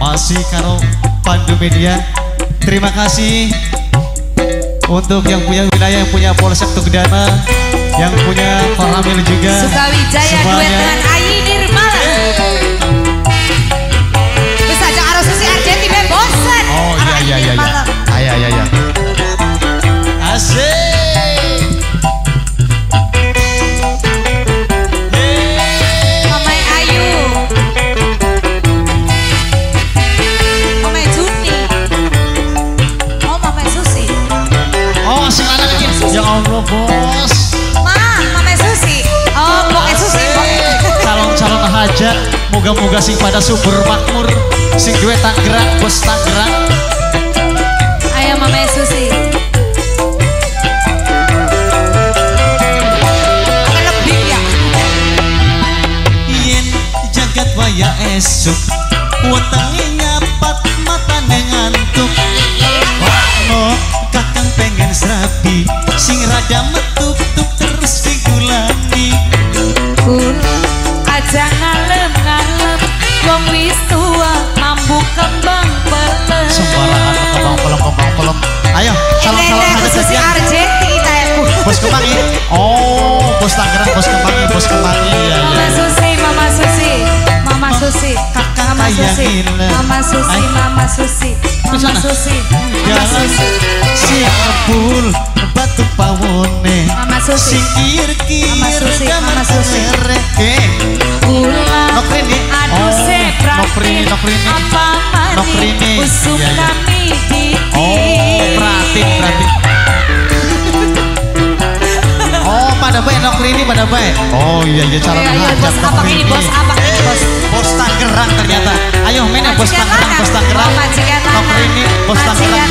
masih karo Pandu Media. Terima kasih untuk yang punya wilayah, yang punya Polsek Tugdana, yang punya Korhamil juga. Sukawijaya duet dengan Ayi Nirmala. Bisa ajak arus susi Arjeti bosen. Oh iya. Iya. Asik. Ya Allah bos. Mama Susi. Oh, Pokoknya Susi. Calon-calon hajat, moga-moga sing pada subur makmur, sing duwe Tangerang, bos Tangerang. Ayo Mama Susi. Akan lebih ya. Yen jagat waya esuk, wetenge nyapat matane ngantuk. Wakno kakang pengen serabi, sing rada metuk-tuk terus digulani. Aja ngalem-ngalem, wong wis tua mambu kembang pelem. Sembarangan kembang pelem. Ayo, calon-calon hajat Susi saja. Arjeti tayaku. Bos Kemangi. Oh, bos Tangerang, bos Kemangi. Ya. Mama Susi. Kakak Mama Susi. Mama Susi. Si Abul batu pawone, Mama Susi. si kir-kir Mama Susi. Nok Rini. Aduh sepratri apa mani usum kami di. Oh, pratik. Oh, pada baik Nok Rini pada baik. Oh iya calon hajat Nok Rini. Bos apa ini bos? Bos Tangerang ternyata. Ayo main ya bos Tangerang. Nok Rini, bos Tangerang.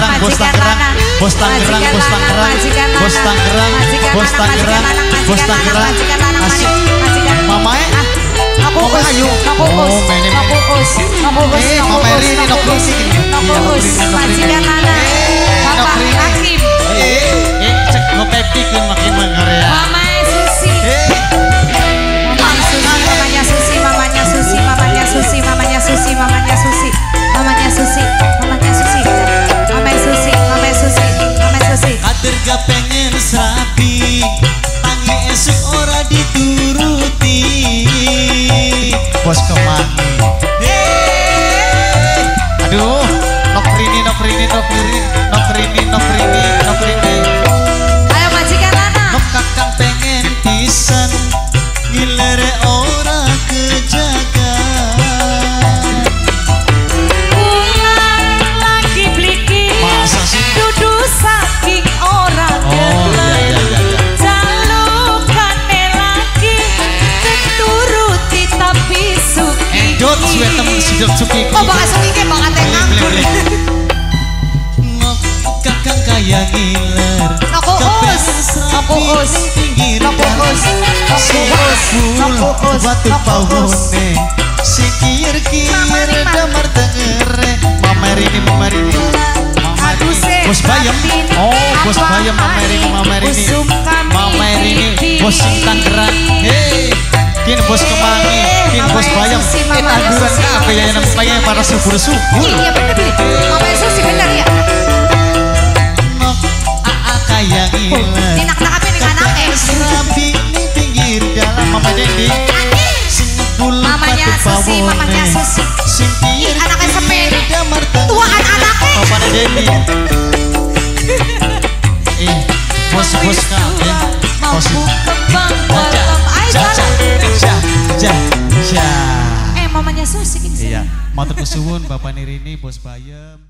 Asik. Mamae. Aku ayo. Oh, mainnya. Mama Rini, Nok Rini. Bapak Hakim. Cek no tepikeun makin mangarea. Mama Susi. Kader gak pengen serabi, tangi esuk ora dituruti. Bos Kemangi. Aduh, Nok Rini. Ayo majikan Lana. Nok kakang pengen pisan, ngilere ora kejaga. Ulang lagi bliki. Masa sih? Dudu saking orang gelem. Jalukane lagi keturuti tapi suki. Dot suwe temen sidot suki. Oh bakal suki ke bakal nganggur. Nok kakang kaya ngiler. Aku us. Pinggir batu pawone, si kir-kir damar tengere. Mama Rini. Bos Bayam. Oh, bos Bayam Mama Rini. Bos Tangerang. Hei, kin bos Kemangi, kin bos Bayam. Tanduran kafe ya namanya para subur-subur. Iya bener. Mama Susi bener ya. Nok kaya ngiler. Dinak-nak apa nih anaknya? Serabi ning pinggir dalam Mama Dendi. Mamanya Susi. Sing kir Anaknya sepeda. damar Tuaan anaknya. Mama Dendi. Bos kafe. Mampu kembang pelem. Ja. Mamanya Susi. Iya, matur nuwun Bapak Nirini, Bos Bayem.